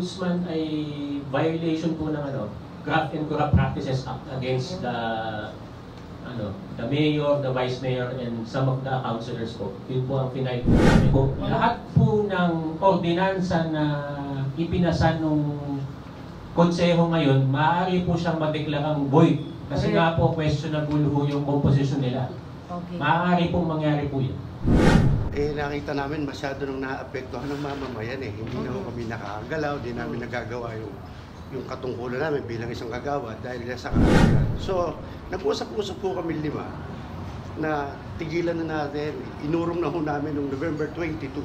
ombudsman ay violation po ng Graft and Corrupt Practices Act against the mayor, the vice mayor, and some of the councilors po. Yun po ang pinay po. Lahat po ng ordinansa na ipinasa nung konseho ngayon, maaari po siyang madeklarang void. Kasi nga po, questionable po yung composition nila. Okay. Maaari pong mangyari po yun. Nakita namin masyado nang naapektuhan ng mamamayan eh. Hindi na kami nakakagalaw, hindi namin nagagawa yung katungkulan namin bilang isang kagawad dahil sa kalangan. So, nag-usap-usap po kami 5 na tigilan na natin. Inurong na ho namin noong November 2022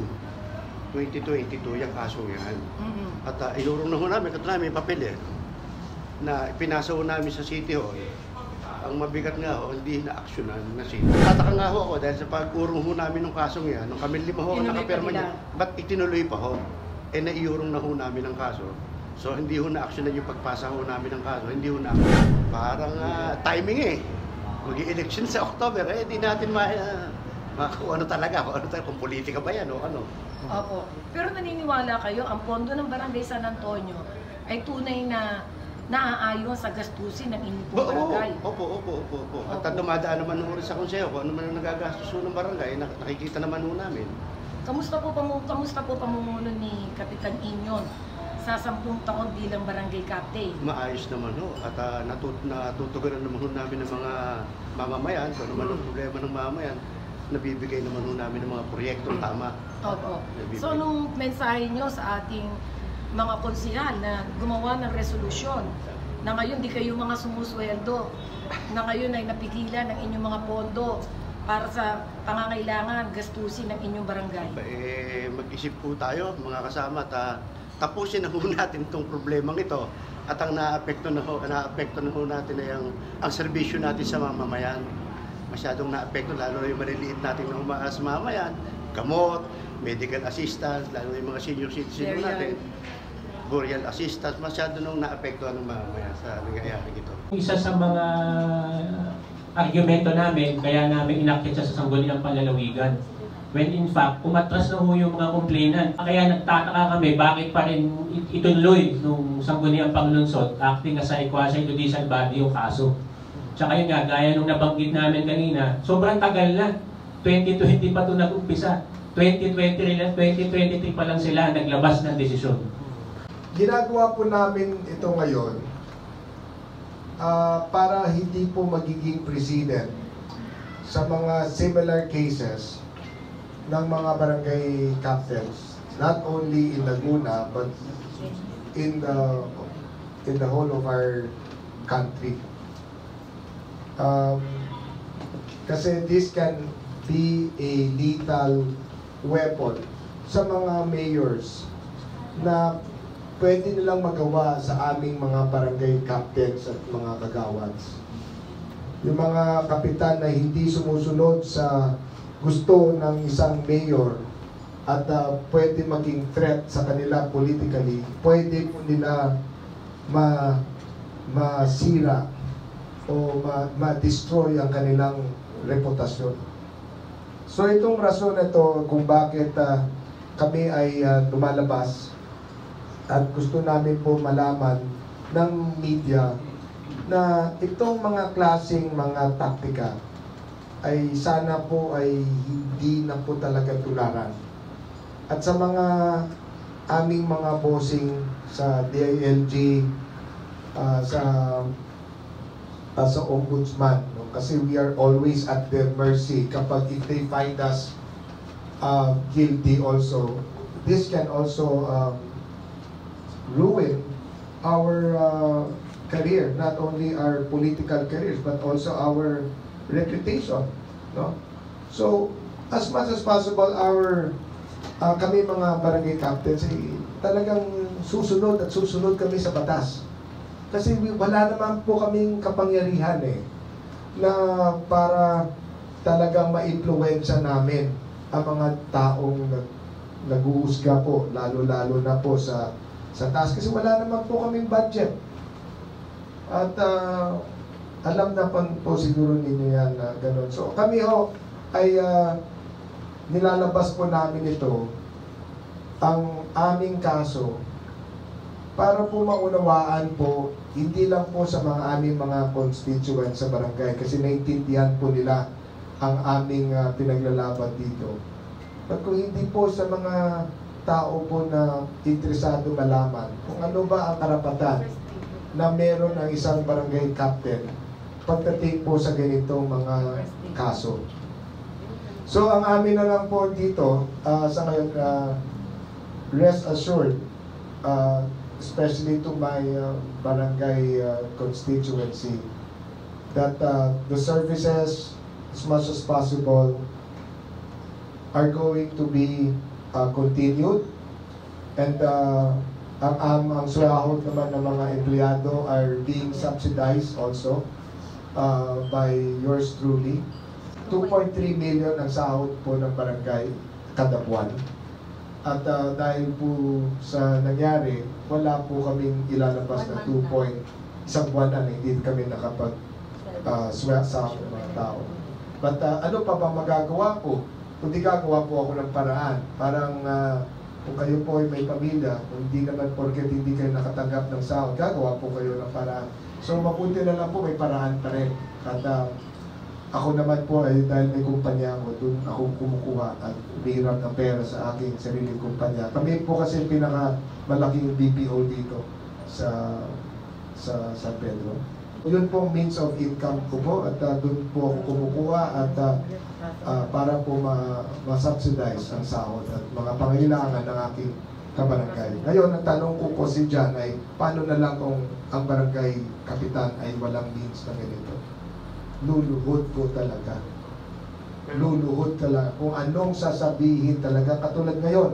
yung kasong yan. At inurong na ho namin, ito namin may papel na ipinasa ho namin sa City Hall. Ang mabigat nga ho, hindi na-actionan na City. Tataka nga ho ako dahil sa pag-urong ho namin ng kasong yan, nung kami 5 ho nakapirma niya, ba't itinuloy pa ho? Naiurong na ho namin ang kaso. So hindi ho na-actionan yung pagpasa ho namin ng kaso, hindi ho na parang timing Mag-i-election sa October, hindi natin kung ano talaga, kung politika ba yan o ano. Opo. Pero naniniwala kayo, ang pondo ng Barangay San Antonio ay tunay na naaayon sa gastusin ng inyong barangay. Opo. At dumadaan naman ho rin sa konseho, kung ano man ang nagagastos ng barangay, nakikita naman ho namin. Kamusta po pamumuno ni Kapitan Inyon sa 10 taon bilang barangay captain? Maayos naman ho, at natutugunan naman ho namin ng mga mamamayan, kung ano man ang problema ng mamamayan, nabibigay naman ho namin ng mga proyektong tama. Opo. So nung mensahe nyo sa ating mga konsehal na gumawa ng resolusyon na ngayon di kayo mga sumusweldo, na ngayon ay napigilan ng inyong mga pondo para sa pangangailangan, gastusin ng inyong barangay? Mag-isip po tayo mga kasama at tapusin na ho natin itong problemang ito at ang naapekto na ho natin ay ang serbisyo natin sa mamamayan. Masyadong naapekto, lalo na yung maliliit natin na umaas sa mamamayan, gamot, medical assistance, lalo na yung mga senior citizen natin. Burial assistance, masyado nung naapektuhan ng mamamayan sa nangyayari ito. Isa sa mga argumento namin, kaya namin inakyat sa Sangguniang Panlalawigan. When in fact, umatras na ho yung mga complainant. Kaya nagtataka kami, bakit pa rin ituloy nung Sangguniang Panglunsod, acting as a quasi-judicial body yung kaso. Tsaka yun nga, gaya nung nabanggit namin kanina, sobrang tagal na. 2020 pa ito nag-umpisa. 2023 pa lang sila naglabas ng desisyon. Ginagawa po namin ito ngayon para hindi po magiging precedent sa mga similar cases ng mga barangay captains, not only in Laguna but in the whole of our country. Kasi this can be a lethal weapon sa mga mayors na pwede nilang magawa sa aming mga barangay captains at mga kagawads. Yung mga kapitan na hindi sumusunod sa gusto ng isang mayor at pwede maging threat sa kanila politically, pwede po nila masira o ma-destroy ang kanilang reputasyon. So itong rason ito kung bakit kami ay lumalabas at gusto namin po malaman ng media na itong mga klaseng mga taktika ay sana po ay hindi na po talaga tularan. At sa mga aming mga bossing sa DILG, sa ombudsman, no? Kasi we are always at their mercy kapag if they find us guilty also. This can also ruin our career, not only our political careers but also our reputation, no? So as much as possible, kami mga barangay captains talagang susunod kami sa batas. Kasi wala naman po kaming kapangyarihan na para talagang ma-influensya namin ang mga taong nag-uusga po, lalo-lalo na po sa taas. Kasi wala naman po kaming budget. At alam na po siguro ninyo yan na gano'n. So kami ay nilalabas po namin ito, ang aming kaso para po maunawaan po, hindi lang po sa mga aming mga constituents sa barangay, kasi naintindihan po nila ang aming pinaglalaban dito. But kung hindi po sa mga tao po na interesado malaman kung ano ba ang karapatan na meron ang isang barangay captain pagdating po sa ganitong mga kaso. So ang amin na lang po dito, sa ngayon, rest assured, especially to my barangay constituency, that the services, as much as possible, are going to be continued, and ang sweldo naman ng mga empleyado are being subsidized also by yours truly. 2.3 million ang sahod po ng barangay kada buwan. At dahil po sa nangyari, wala po kaming ilalabas na 2 point isang buwan na hindi kami nakapag sahod ng mga tao. But ano pa bang magagawa po? Kundi gagawa po ako ng paraan. Parang kung kayo po ay may pamilya, kung hindi naman porket hindi kayo nakatanggap ng sahod, gagawa po kayo ng paraan. So mabuti na lang po may paraan pa rin. At ako naman po ay dahil may kumpanya ako, doon ako kumukuha at umihiram ng pera sa aking sariling kumpanya. Kami po kasi pinakamalaking BPO dito sa San Pedro. Yun po means of income ko po at doon po ako kumukuha at para po ma-subsidize ang sahod at mga pangailangan ng aking kabarangay. Ngayon, ang tanong ko po si John ay paano na lang kung ang barangay kapitan ay walang means na ganito? Luluhod po talaga. Luluhod talaga. Kung anong sasabihin talaga, katulad ngayon,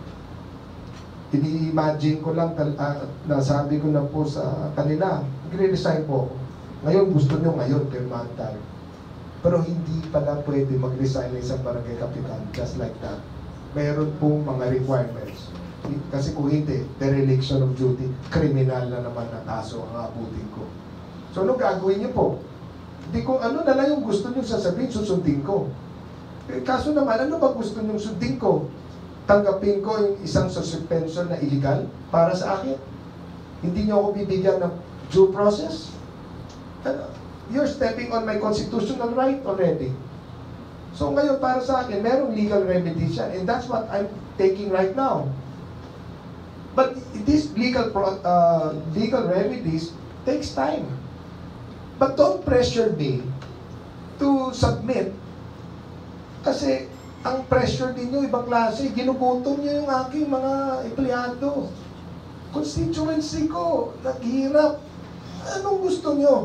ini-imagine ko lang, nasabi ko na po sa kanila, magre-resign po ako. Ngayon, gusto nyo ngayon, pirmahan tayo. Pero hindi pala pwede mag-resign ng isang barangay kapitan, just like that. Mayroon pong mga requirements. Kasi kung hindi, dereliction of duty, kriminal na naman na kaso ang abutin ko. So, ano gagawin niyo po? Hindi ko, ano na lang yung gusto nyo sasabihin, susundin ko. Kaso naman, ano ba gusto nyo sundin ko? Tanggapin ko yung isang suspension na illegal para sa akin? Hindi nyo ako bibigyan ng due process? You're stepping on my constitutional right already. So ngayon, para sa akin, merong legal remedies yan. And that's what I'm taking right now. But these legal remedies takes time. But don't pressure me to submit. Kasi ang pressure ninyo, ibang klase, ginugutom nyo yung aking mga empleyado. Constituency ko, naghihirap. Anong gusto nyo?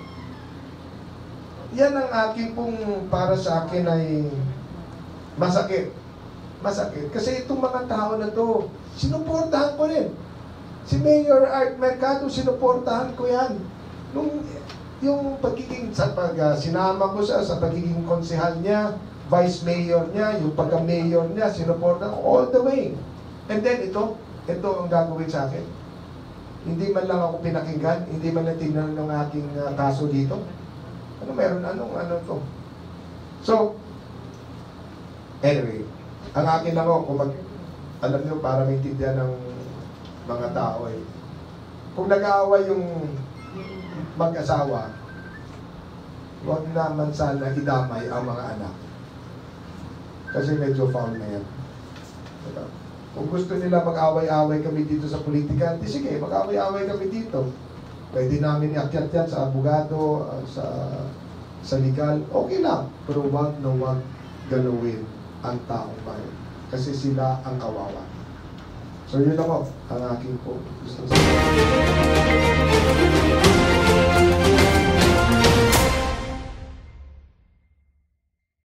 Yan ang aking pong para sa akin ay masakit. Masakit. Kasi itong mga tao na to, sinuportahan ko rin. Si Mayor Art Mercado, sinuportahan ko yan. Yung pagiging, sinama ko siya sa pagiging konsehal niya, vice mayor niya, yung pagka-mayor niya, sinuporta ko all the way. And then ito ang gagawin sa akin. Hindi man lang ako pinakinggan, hindi man lang tingnan ng aking kaso dito. Ano meron, ano to? So, anyway, ang akin lang ako, alam nyo, para maintindihan ng mga tao eh. Kung nag-aaway yung mag-asawa, huwag naman sana idamay ang mga anak. Kasi medyo foul na yan. Diba? Kung gusto nila mag-away-away kami dito sa politika, di sige, mag-away-away kami dito. Pwede namin iakyat yan sa abogado, sa legal, okay lang. Pero wag galawin ang taong bayan. Kasi sila ang kawawa. So yun ako, ang aking po gusto sa